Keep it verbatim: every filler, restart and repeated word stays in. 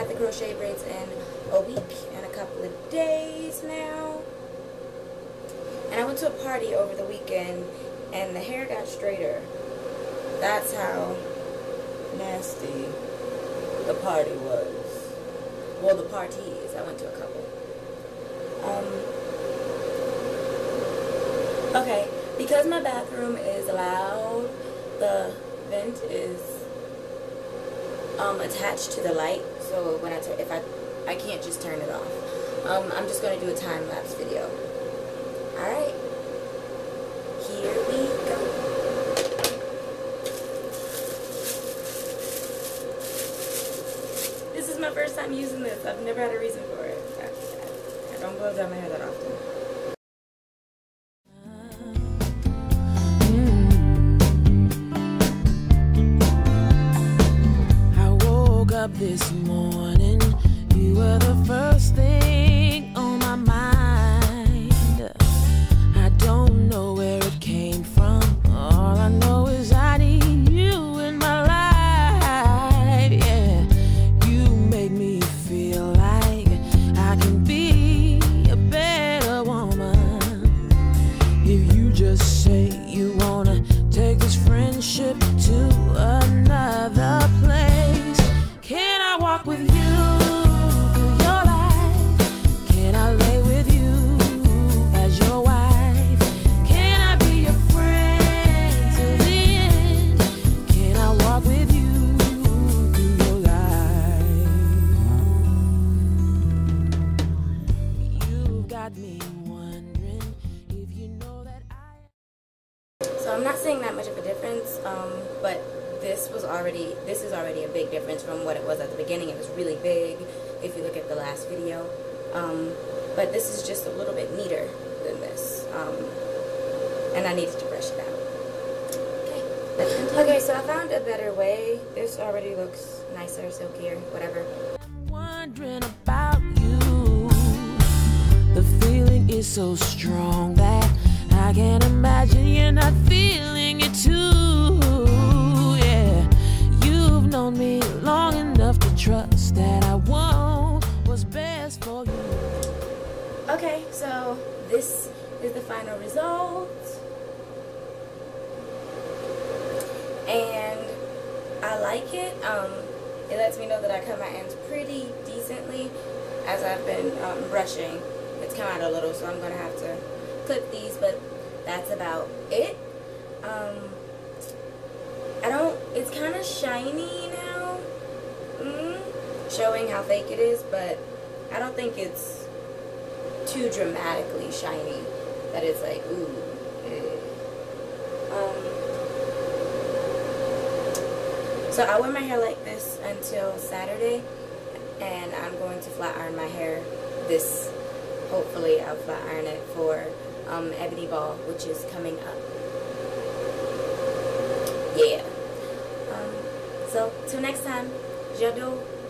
had the crochet braids in a week and a couple of days now. And I went to a party over the weekend and the hair got straighter. That's how nasty the party was. Well, the parties. I went to a couple. Um, okay, because my bathroom is loud, the vent is um, attached to the light. So when I turn, if I, I can't just turn it off. Um, I'm just gonna do a time lapse video. All right, here we go. This is my first time using this. I've never had a reason for it. I, I don't blow dry my hair that often. This morning, you were the first thing on my mind. I don't know where it came from. All I know is I need you in my life. Yeah, you make me feel like I can be a better woman. If you just say you wanna take this friendship to another place. Can I walk with you through your life? Can I lay with you as your wife? Can I be your friend till the end? Can I walk with you through your life? You've got me wondering if you know that I... So I'm not seeing that much of a difference, um, but this was already, this is already a big difference from what it was at the beginning. It was really big, if you look at the last video. Um, but this is just a little bit neater than this. Um, and I needed to brush it out. Okay. Okay, so I found a better way. This already looks nicer, silkier, whatever. I'm wondering about you. The feeling is so strong that I can't imagine you're not feeling it too. Known me long enough to trust that I want what's best for you. Okay, so this is the final result, and I like it. Um, it lets me know that I cut my ends pretty decently as I've been um, brushing. It's come out a little, so I'm gonna have to clip these, but that's about it. Um, I don't, it's kind of shiny now, mm, showing how fake it is, but I don't think it's too dramatically shiny that it's like, ooh, eh. Um, so I wear my hair like this until Saturday, and I'm going to flat iron my hair this, hopefully I'll flat iron it for um, Ebony Ball, which is coming up. Yeah. Um, so, till next time, j'adore.